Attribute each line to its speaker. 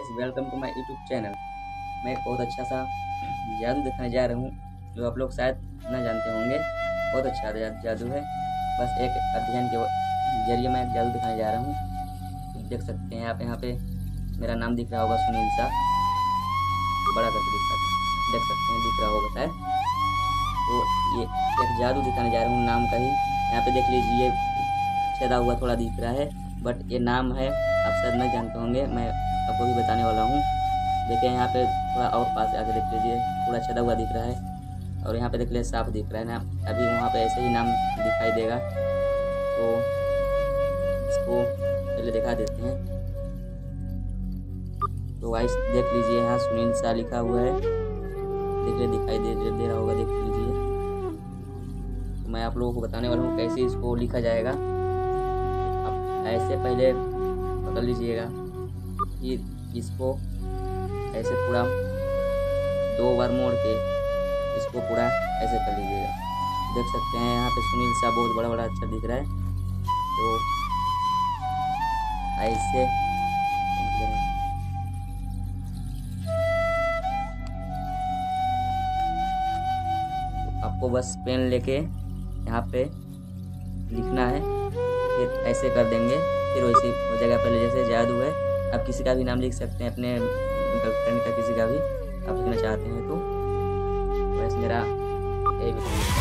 Speaker 1: Guys, welcome to my YouTube channel. मैं एक बहुत अच्छा सा जादू दिखाने जा रहा हूँ जो आप लोग शायद न जानते होंगे। बहुत अच्छा जादू है। बस एक अध्ययन के जरिए मैं जादू दिखाने जा रहा हूँ। देख सकते हैं आप यहाँ पे मेरा नाम दिख रहा होगा, सुनील सा। बड़ा करके देख सकते हैं, दिख रहा होगा शायद। तो ये एक जादू दिखाने जा रहा हूँ नाम का ही। यहाँ पे देख लीजिए, छेदा हुआ थोड़ा दिख रहा है, बट ये नाम है, आप शायद नहीं जानते होंगे। मैं आपको भी बताने वाला हूँ। देखिए यहाँ पे थोड़ा और पास आके देख लीजिए, थोड़ा छेदा हुआ दिख रहा है, और यहाँ पे देख लीजिए साफ दिख रहा है ना। अभी वहाँ पे ऐसे ही नाम दिखाई देगा, तो इसको पहले दिखा देते हैं। तो वाइस देख लीजिए, यहाँ सुनील सा लिखा हुआ है, देखिए दिखाई दे रहा होगा, देख लीजिए। तो मैं आप लोगों को बताने वाला हूँ कैसे इसको लिखा जाएगा। आप ऐसे पहले पकड़ लीजिएगा, फिर इसको ऐसे पूरा 2 बार मोड़ के इसको पूरा ऐसे कर लीजिएगा। देख सकते हैं यहाँ पे सुनील सा बहुत बड़ा बड़ा अक्षर दिख रहा है। तो ऐसे आपको बस पेन लेके यहाँ पे लिखना है, फिर ऐसे कर देंगे, फिर वैसे हो जाएगा। पहले जैसे जादू है, आप किसी का भी नाम लिख सकते हैं, अपने गर्लफ्रेंड का, किसी का भी आप लिखना चाहते हैं तो। बस मेरा यही